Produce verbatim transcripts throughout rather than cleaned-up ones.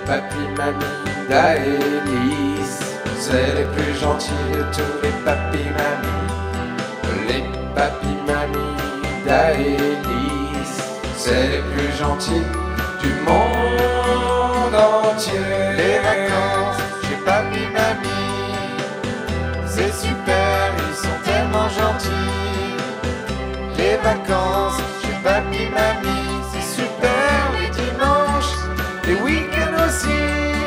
papis, mamies d'Aélise, c'est les plus gentils de tous les papis, mamies. Les papis, mamies d'Aélise, c'est les plus gentils du monde entier. Les vacances chez papy, mamie, c'est super, ils sont tellement gentils. Les vacances chez papy, mamie, c'est super, les dimanches, les week-ends aussi.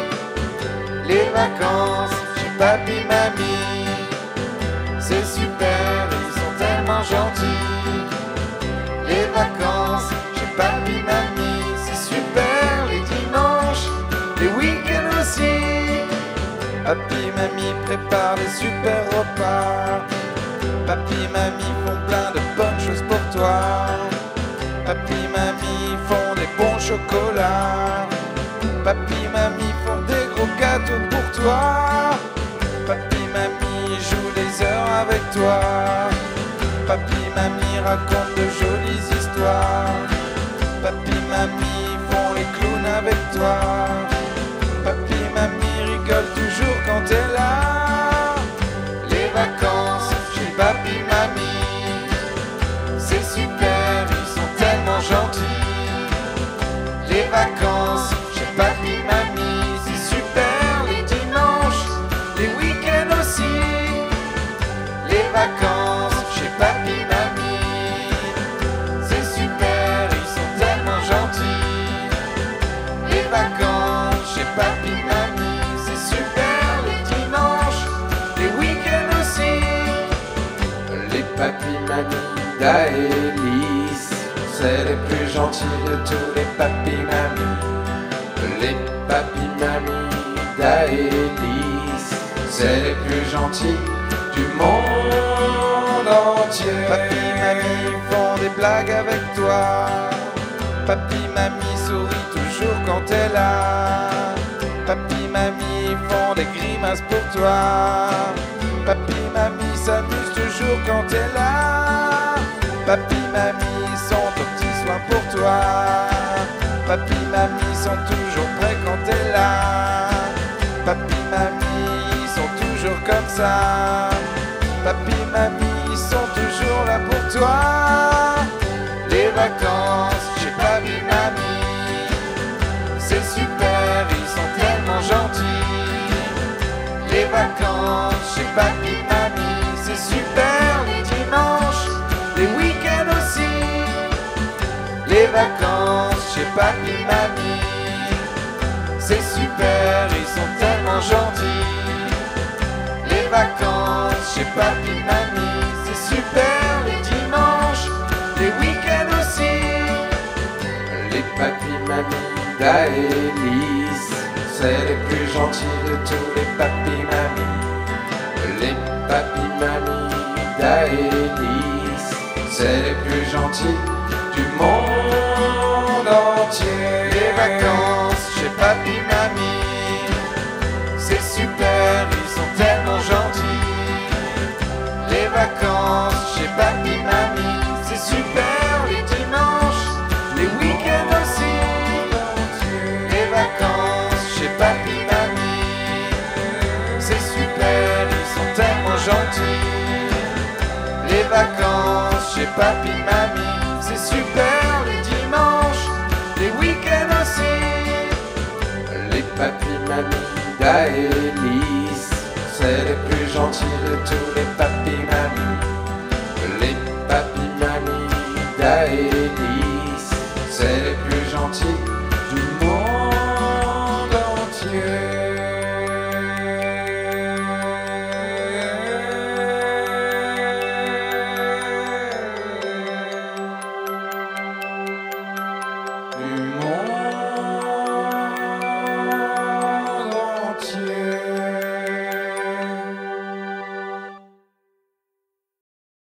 Les vacances chez papy, mamie, c'est super, ils sont tellement gentils. Les vacances chez papy, mamie, c'est super, les dimanches, les week-ends aussi. Papy, mamie prépare des super repas. Papy, mamie font plein de bonnes choses pour toi. Papy, mamie font des bons chocolats. Papy, mamie font des gros gâteaux pour toi. Papy, mamie jouent des heures avec toi. Papy, mamie racontent de jolies histoires. Papy, mamie font les clowns avec toi. Papy, mamie rigolent toujours quand t'es là. Les vacances chez papy, mamie, c'est super, ils sont tellement gentils. Les vacances chez papy, mamie, c'est super, les dimanches, les week-ends aussi. Les vacances chez papy, mamie, c'est super, ils sont tellement gentils. Les vacances chez papy, mamie, c'est super, les dimanches, les week-ends aussi. Les papis, mamies d'Aélise, c'est les plus gentils de tous les papis, mamies. Les papis, mamies d'Aélise, c'est les plus gentils du monde entier. Papy, mamie font des blagues avec toi. Papy, mamie sourit toujours quand t'es là. Papy, mamie font des grimaces pour toi. Papy, mamie s'amuse toujours quand t'es là. Papy, mamie sont aux petits soins pour toi. Papy, mamie sont toujours prêts quand t'es là. Papy, mamie sont toujours comme ça. Papy, mamie sont toujours là pour toi. Les vacances chez papy, mamie, c'est super, ils sont tellement gentils. Les vacances chez papy, mamie, c'est super, les dimanches, les week-ends aussi. Les vacances chez papy, mamie, c'est super, ils sont tellement gentils. Les vacances chez papy, mamie, c'est super, les dimanches, les week-ends aussi. Les papis, mamies d'Aélise, c'est les plus gentils de tous les papis, mamies. Les papis, mamies d'Aélise, c'est les plus gentils du monde entier. Les vacances chez papy, mamie, c'est super, ils sont tellement gentils. Les vacances chez papy, mamie, c'est super, les dimanches, les week-ends aussi. Les vacances chez papy, mamie, c'est super, ils sont tellement gentils. Les vacances chez papy, mamie, c'est super, les dimanches, les week-ends aussi. Les papis, mamies d'Aélise, c'est les plus gentils de tous les papis, mamies. Les papis, mamies d'Aélise,